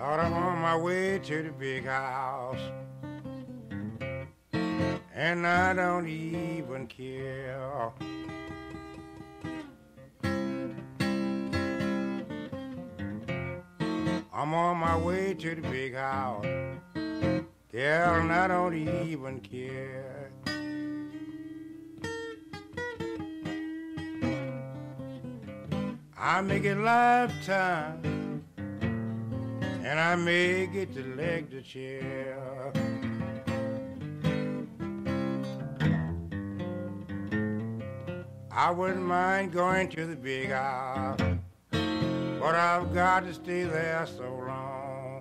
Lord, I'm on my way to the big house, and I don't even care. I'm on my way to the big house, girl, and I don't even care. I make it lifetime, and I may get to leg the chair. I wouldn't mind going to the big house, but I've got to stay there so long.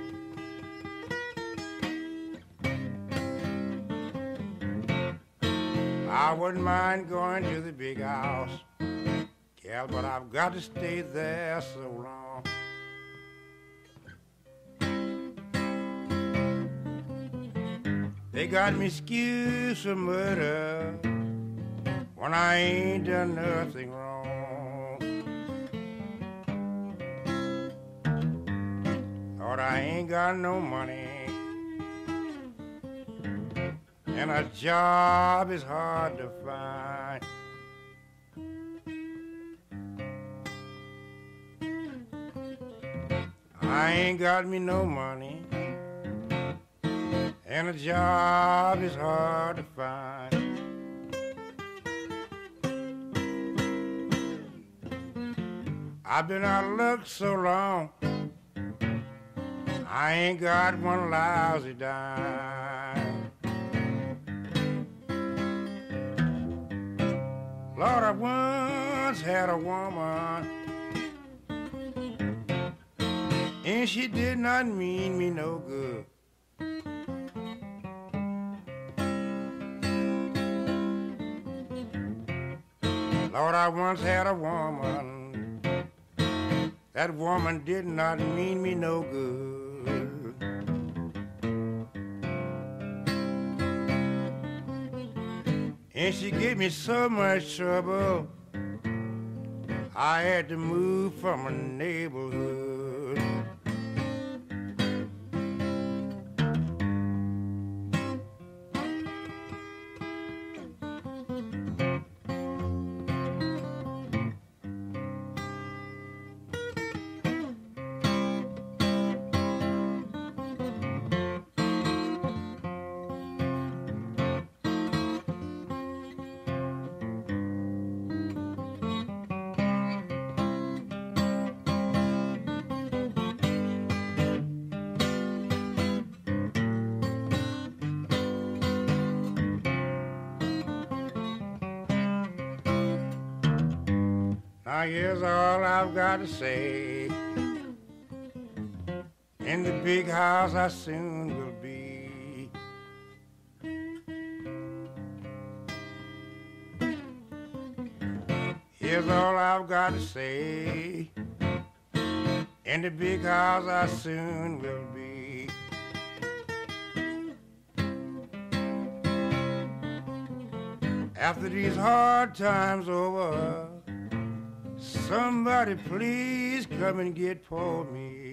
I wouldn't mind going to the big house, yeah, but I've got to stay there so long. They got me excused for murder when I ain't done nothing wrong. Lord, I ain't got no money, and a job is hard to find. I ain't got me no money, and a job is hard to find. I've been out of luck so long, I ain't got one lousy dime. Lord, I once had a woman, and she did not mean me no good. Lord, I once had a woman, that woman did not mean me no good. And she gave me so much trouble, I had to move from a neighborhood. Now here's all I've got to say. In the big house I soon will be. Here's all I've got to say. In the big house I soon will be. After these hard times over, somebody please come and get for me.